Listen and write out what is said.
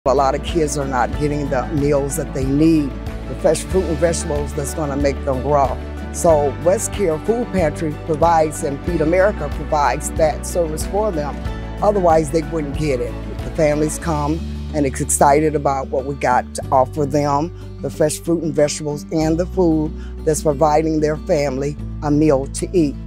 A lot of kids are not getting the meals that they need, the fresh fruit and vegetables that's going to make them grow. So West Care Food Pantry provides, and Feed America provides that service for them. Otherwise, they wouldn't get it. The families come and it's excited about what we got to offer them, the fresh fruit and vegetables and the food that's providing their family a meal to eat.